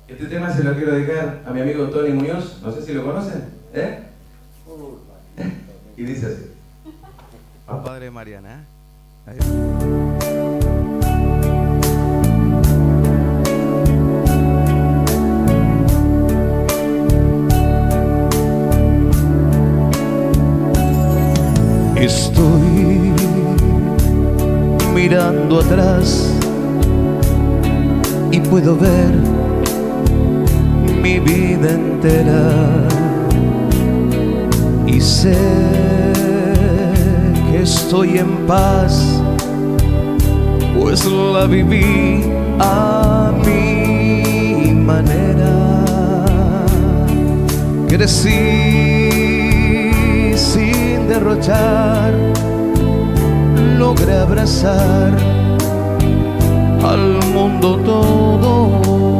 Este tema se lo quiero dedicar a mi amigo Tony Muñoz, no sé si lo conocen, ¿eh? Y dice así. Padre Mariana, ¿eh? Estoy mirando atrás y puedo ver mi vida entera y sé que estoy en paz, pues la viví a mi manera. Crecí sin derrochar, logré abrazar al mundo todo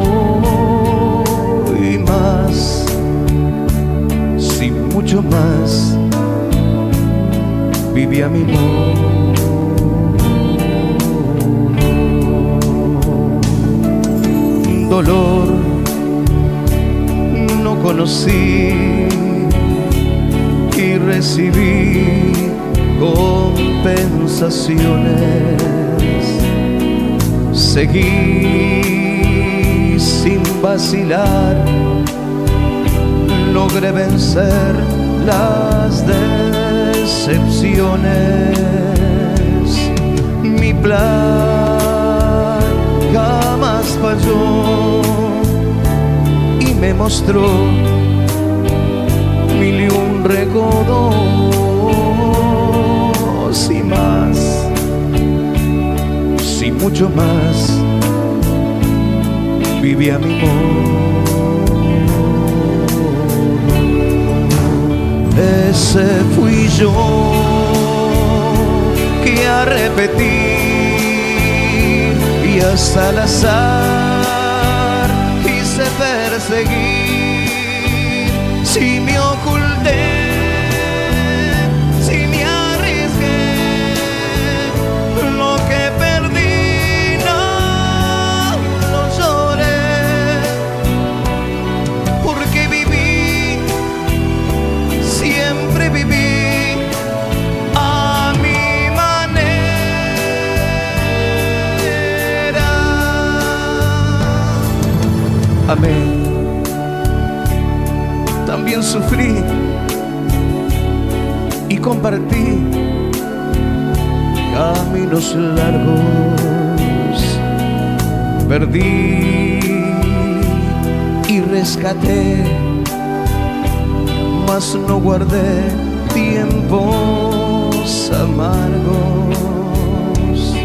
y más, sí, mucho más, viví a mi modo. Dolor no conocí y recibí compensaciones. Seguí sin vacilar, logré vencer las decepciones. Mi plan jamás falló y me mostró mil y un recodos y más, sí, mucho más, viví a mi modo. Ese fui yo que a repetir y hasta al azar quise perseguir. Si me oculté, si me arriesgué, lo que perdí no lo lloré, porque viví, siempre viví a mi manera. Amén. También sufrí y compartí caminos largos, perdí y rescaté, mas no guardé tiempos amargos.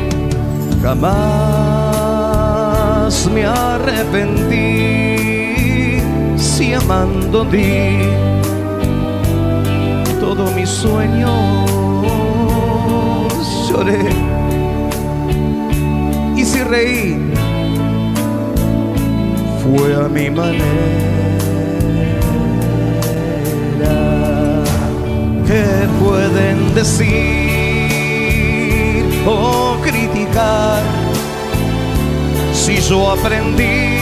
Jamás me arrepentí, si amando di todos mis sueños, lloré y si reí fue a mi manera. ¿Qué pueden decir o criticar si yo aprendí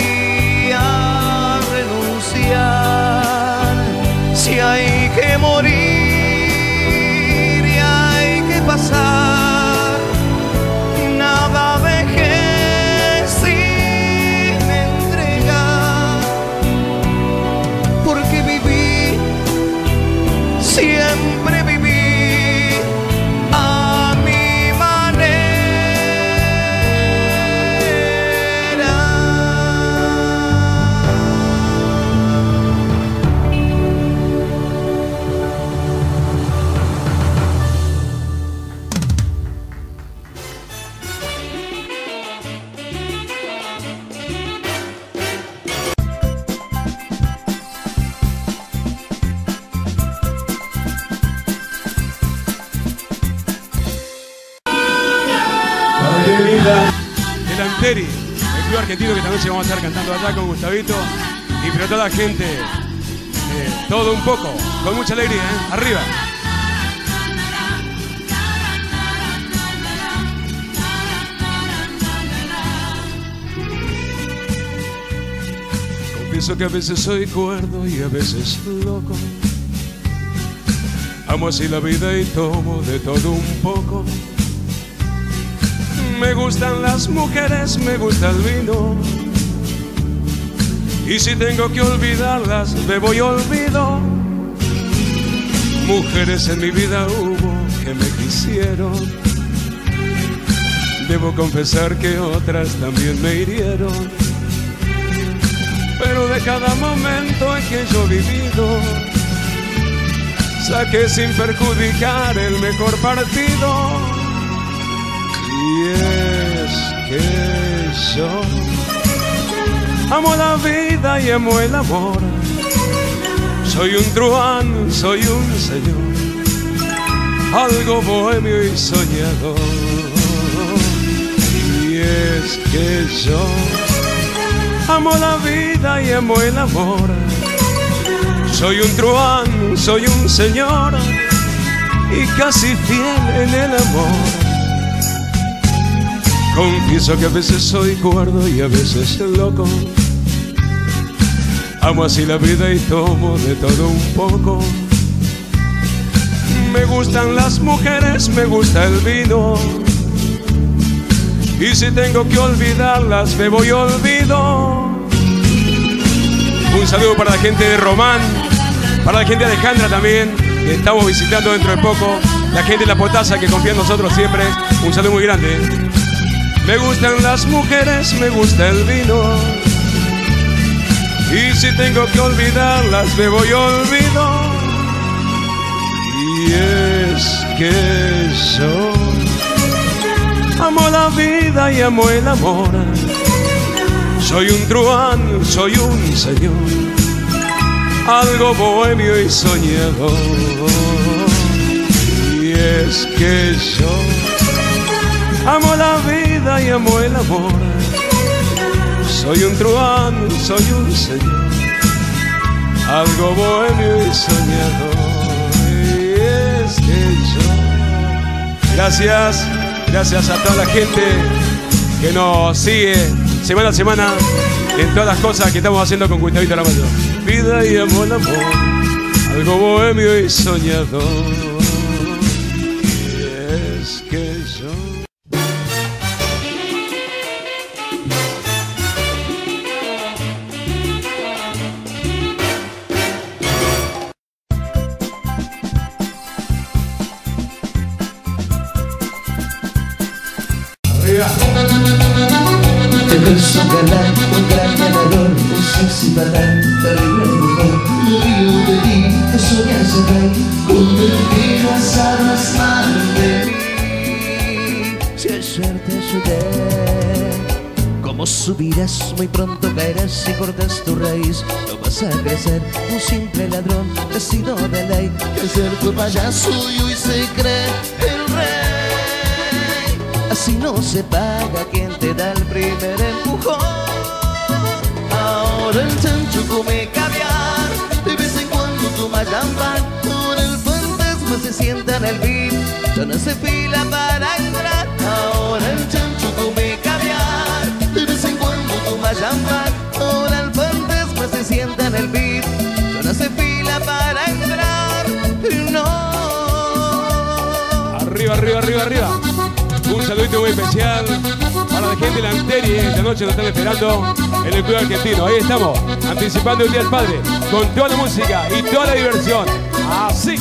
a renunciar? Si hay que morir y hay que pasar, nada dejé sin entregar, porque viví, siempre viví a mi manera. El Anteri, el club argentino, que esta noche vamos a estar cantando allá con Gustavito y pero toda la gente, todo un poco, con mucha alegría, ¿eh? Arriba. Confieso que a veces soy cuerdo y a veces loco. Amo así la vida y tomo de todo un poco. Me gustan las mujeres, me gusta el vino. Y si tengo que olvidarlas, bebo y olvido. Mujeres en mi vida hubo que me quisieron. Debo confesar que otras también me hirieron. Pero de cada momento en que yo he vivido, saqué sin perjudicar el mejor partido. Y es que yo amo la vida y amo el amor. Soy un truán, soy un señor, algo bohemio y soñador. Y es que yo amo la vida y amo el amor. Soy un truán, soy un señor y casi fiel en el amor. Confieso que a veces soy cuerdo y a veces loco. Amo así la vida y tomo de todo un poco. Me gustan las mujeres, me gusta el vino. Y si tengo que olvidarlas, bebo y olvido. Un saludo para la gente de Román, para la gente de Alejandra también, que estamos visitando dentro de poco. La gente de La Potasa que confía en nosotros siempre. Un saludo muy grande. Me gustan las mujeres, me gusta el vino. Y si tengo que olvidarlas, bebo y olvido. Y es que yo amo la vida y amo el amor. Soy un truán, soy un señor, algo bohemio y soñador. Y es que yo amo la vida y amo el amor. Soy un truán, soy un señor, algo bohemio y soñador. Y es que yo... Gracias, gracias a toda la gente que nos sigue semana a semana en todas las cosas que estamos haciendo con Gustavito Aramayo. Vida y amor, algo bohemio y soñador. Y es que yo... Eres un galán, un gran ganador, un sexy patán, terrible mujer. Lo de ti, que soñas en rey, convertirás a las manos de mí. Si es suerte ayudé, como subirás, muy pronto caerás y cortas tu raíz. No vas a crecer, un simple ladrón, vestido de ley, que ser tu payaso y se cree el rey. Así no se paga quien te da el primer empujón. Ahora el chancho come caviar, de vez en cuando toma champán. Ahora el fantasma se sienta en el beat, ya no hace fila para entrar. Ahora el chancho come caviar, de vez en cuando toma champán. Ahora el fantasma se sienta en el beat, ya no hace fila para entrar. No. Arriba, arriba, arriba, arriba. Un saludito muy especial para la gente de la Anterie. Esta noche nos están esperando en el Club Argentino. Ahí estamos, anticipando el Día del Padre, con toda la música y toda la diversión. Así.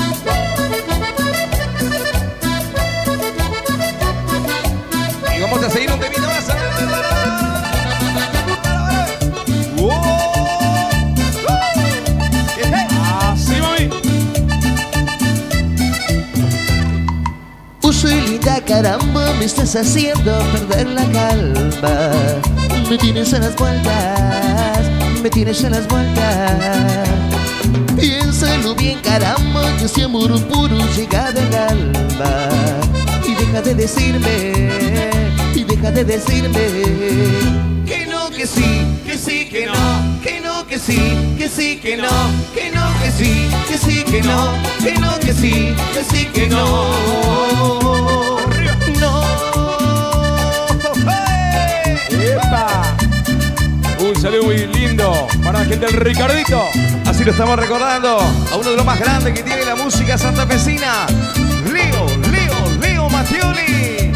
Y vamos a seguir un temito más. Así, mami. Soy linda, caramba, me estás haciendo perder la calma. Me tienes en las vueltas, me tienes en las vueltas. Piénsalo bien, caramba, que ese amor puro llega del alma. Y deja de decirme, y deja de decirme que no, que sí, que sí, que no, que no, que sí, que sí, que no, que no, que sí, que sí, que no, que no, que sí, que sí, que no. No. ¡Epa! Un saludo muy lindo para la gente del Ricardito. Así lo estamos recordando a uno de los más grandes que tiene la música santafesina, Leo Mattioli.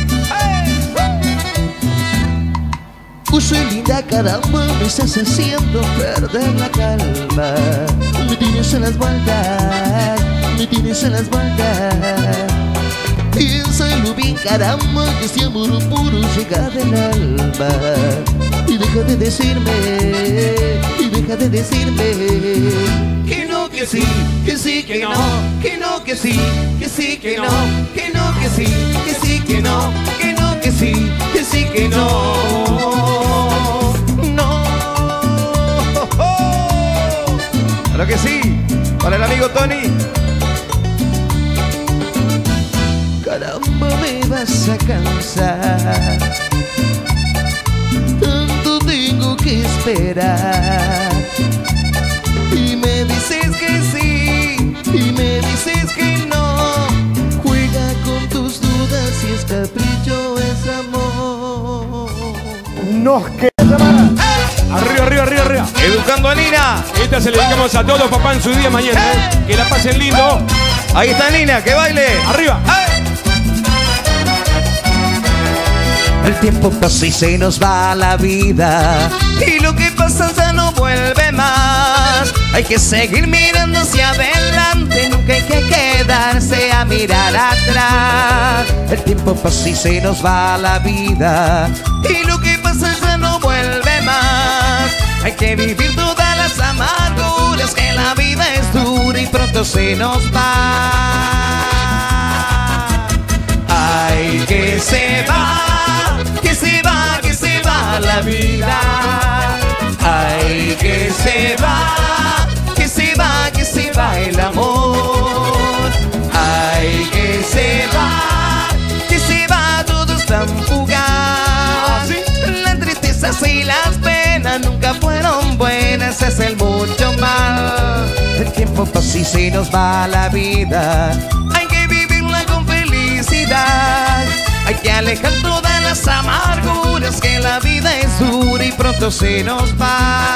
Soy linda, caramba, me estás haciendo perder la calma. Me tienes en las vueltas, me tienes en las vueltas. Piénsalo bien, caramba, que este amor puro llega del alma. Y deja de decirme que no, que sí, que sí, que no, que no, que sí, que sí, que no, que no, que sí, que sí, que no, que no, que sí, que sí, que no. Claro que sí, para el amigo Tony. Caramba, me vas a cansar. Tanto tengo que esperar. Y me dices que sí, y me dices que no. Juega con tus dudas, si es capricho es amor. Nos queda. Arriba. Educando a Nina. Esta se le dedicamos a todos, papá, en su día de mañana. Que la pasen lindo. Ahí está Nina, que baile. Arriba. El tiempo pasa y se nos va la vida, y lo que pasa ya no vuelve más. Hay que seguir mirando hacia adelante, nunca hay que quedarse a mirar atrás. El tiempo pasa y se nos va la vida, y lo que pasa ya no vuelve más. Hay que vivir todas las amarguras, que la vida es dura y pronto se nos va. Ay, que se va, que se va, que se va la vida. Ay, que se va, que se va, que se va el amor. Ay, que se va, todo es tan fugaz. Las tristezas y las penas nunca fueron buenas, es el mucho mal. El tiempo pasa y se nos va la vida, hay que vivirla con felicidad. Hay que alejar todas las amarguras, que la vida es dura y pronto se nos va.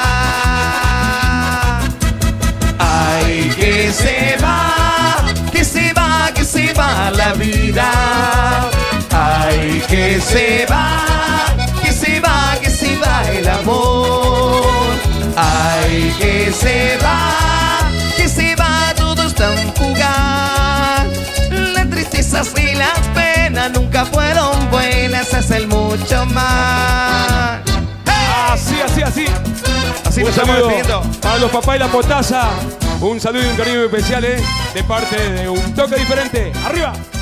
Ay, que se va, que se va, que se va la vida. Ay, que se va, que se va, que se va el amor. Ay, que se va, todo es tan fugaz. Las tristezas y las penas nunca fueron buenas, es el mucho más. Así. Así nos Un estamos saludo despidiendo. para los papás y la potasa. Un saludo y un cariño especial, de parte de Un Toque Diferente. ¡Arriba!